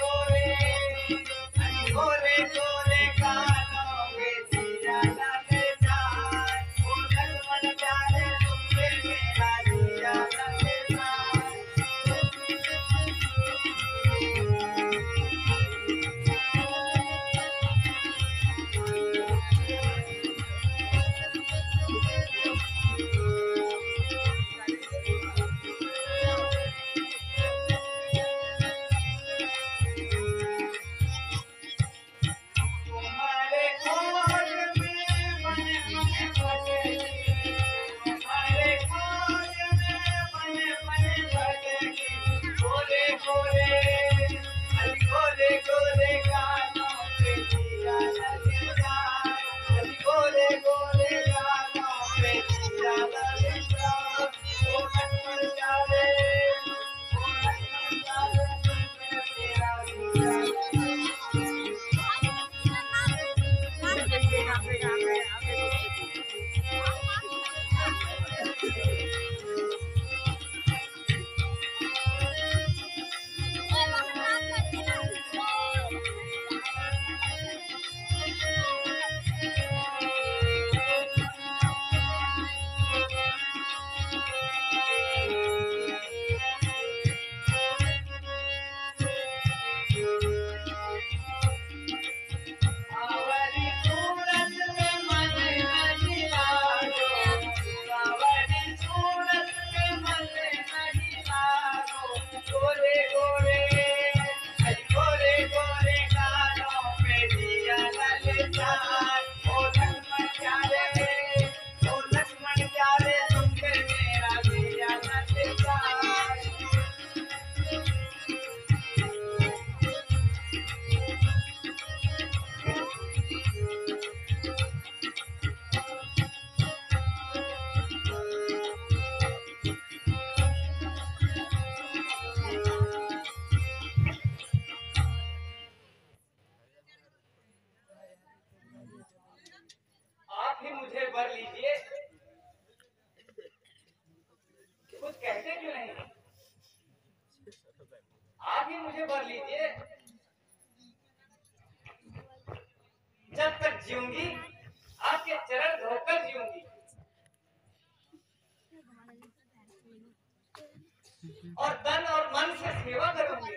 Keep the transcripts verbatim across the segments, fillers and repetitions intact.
और तन और मन से सेवा करूंगी।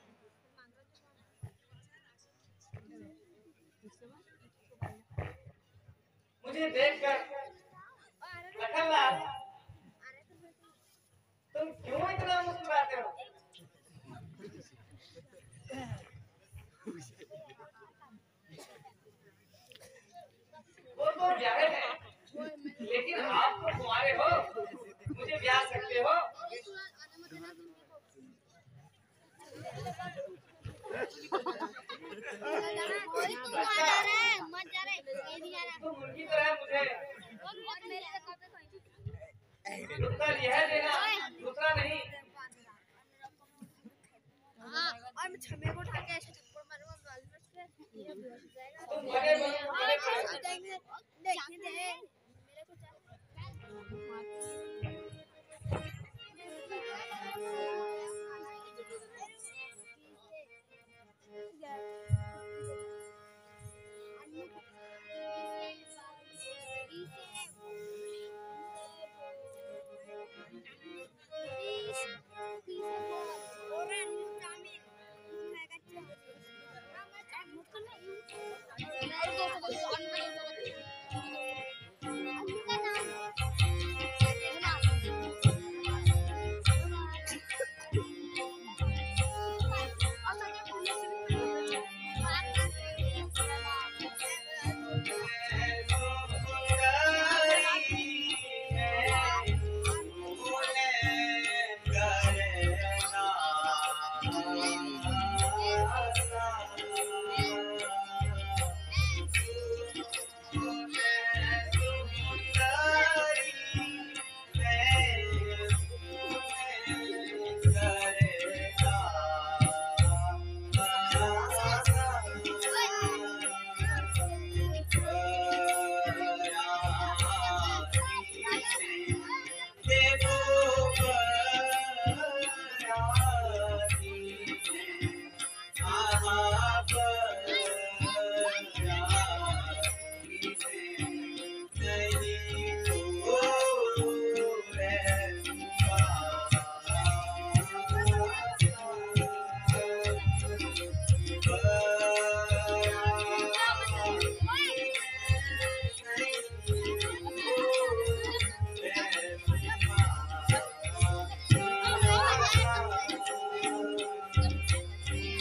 मुझे देखकर लखनलाल तुम क्यों इतना मुस्कुराते हो? वो तो ब्याहे हैं, लेकिन आप तो कुंवारे हो, मुझे ब्याह सकते हो। तो मुर्गी तो है मुझे उत्तर यह देना, दूसरा नहीं। और मैं छमे को उठा के ऐसे थप्पड़ मारूंगा गाल में उसके तुम बड़े बड़े देखने देखने दे मेरे को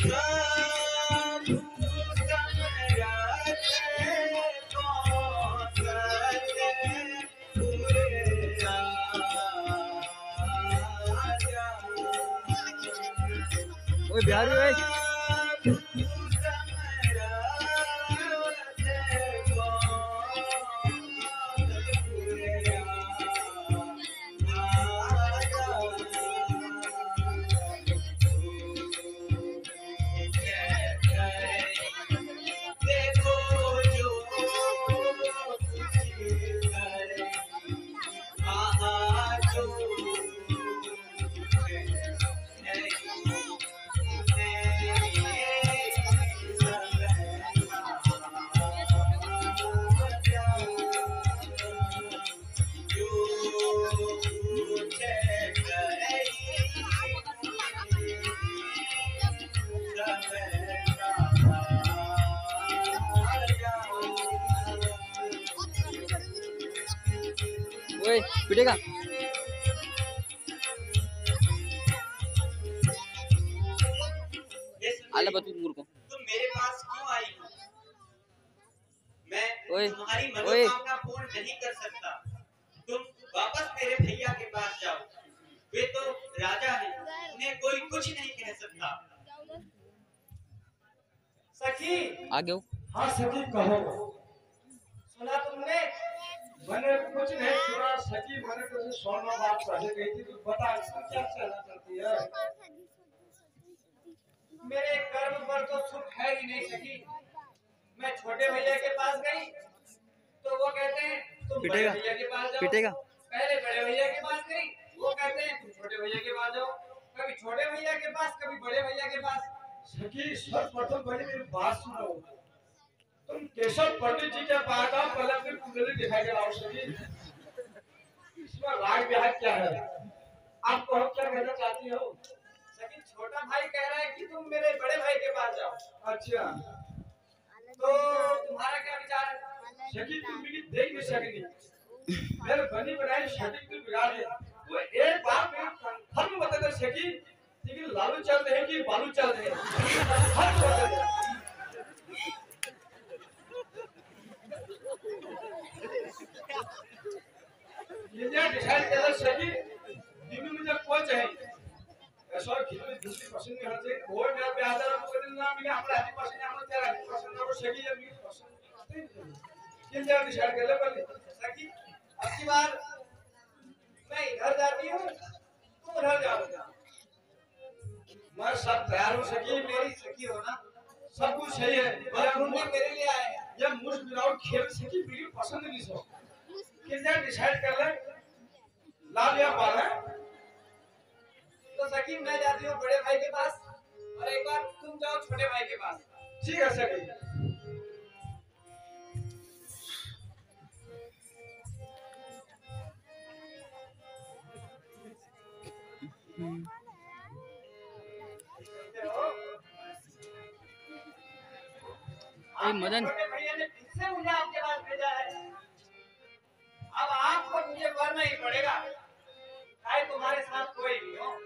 ओए बिहारी भाई ओए पिटेगा आला बतू मूर्ख तुम मेरे पास क्यों आई हो? मैं ओए, तुम्हारी ओए। मनोकामना पूर्ण नहीं कर सकता। तुम वापस मेरे भैया के पास जाओ। वे तो राजा हैं, उन्हें कोई कुछ नहीं कह सकता। सखी, आगे हो हाँ सखी कहो। सुना तुमने? मैंने कुछ नहीं सुना सखी, मैंने तुझे सोना बात पहले गई थी, तू बता इसमें क्या कहना चाहती है? मेरे कर्म पर तो सुख है ही नहीं सखी। मैं छोटे भैया के पास गई तो वो कहते हैं तुम बड़े पिटेगा भैया के पास जाओ। पिटेगा पहले बड़े भैया के पास गई, वो कहते हैं तुम छोटे भैया के पास जाओ। कभी छोटे भैया के पास, कभी बड़े भैया के पास। सखी सर्वप्रथम पहले मेरी बात सुनो। तुम केशव पंडित जी के पास आओ, पहले फिर कुंडली दिखा के लाओ सखी। इसमें राग बिहार क्या है? आप कहो क्या कहना चाहती हो? सखी, छोटा भाई कह रहा है कि तुम मेरे बड़े भाई के पास जाओ। अच्छा तो तुम्हारा क्या विचार है? सखी तुम मेरी देख नहीं सकती, मेरे बनी बनाई सखी तू बिगाड़ दे। तू एक बार मेरे कंफर्म बता दे सखी, लेकिन लालू चल रहे हैं कि बालू चल रहे हैं? कंफर्म बता दे। ये क्या डिसाइड कर सकी? दिल्ली में जब कोई चाहे ऐसा खिचड़ी दूसरी पसंद नहीं होती, कोई मेरा प्यादा रखो कर ना मिले अपना हाथी पसंद है, हम तेरा हाथी पसंद है, वो सगी जब मेरी पसंद किन जगह डिसाइड कर ले पहले सखी, अब की बार मैं इधर जाती हूँ, तुम उधर जाओ। मैं सब तैयार हूँ सगी, मेरी सखी हो ना? सब कुछ सही है। और तुम भी मेरे लिए आए हैं। ये मुझ विदाउट खेल सकी मेरी पसंद नहीं सो किन जगह डिसाइड कर ले, लाल या बाल है। तो सखी मैं जाती हूँ बड़े भाई के पास और एक बार तुम जाओ छोटे भाई के पास। ठीक है सगी। ए मदन छोटे भैया ने फिर से मुझे आपके पास भेजा है। अब आपको मुझे करना ही पड़ेगा, चाहे तुम्हारे साथ कोई भी हो।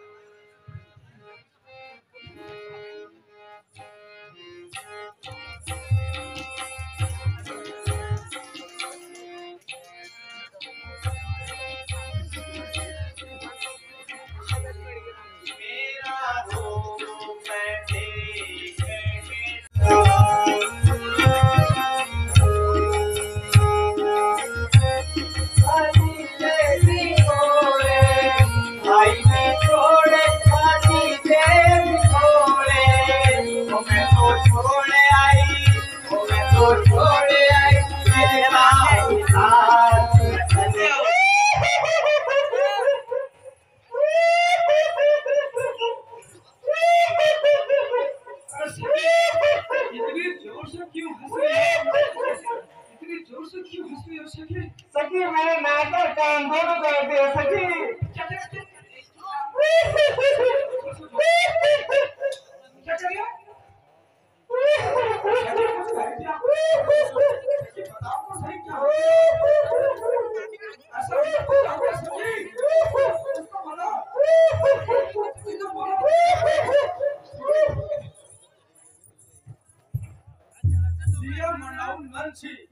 मेरा रूप मैं देखने इतनी जोर से क्यों हंस रही है? इतनी जोर से क्यों हंस रही है सखी? सखी मेरे नाक और कान दोनों कर दिए सखी। क्या क्या क्या करिए? बताओ तो सही क्या हो? ऐसा क्या हो सखी? इसको बोलो, इसको बोलो। हंसी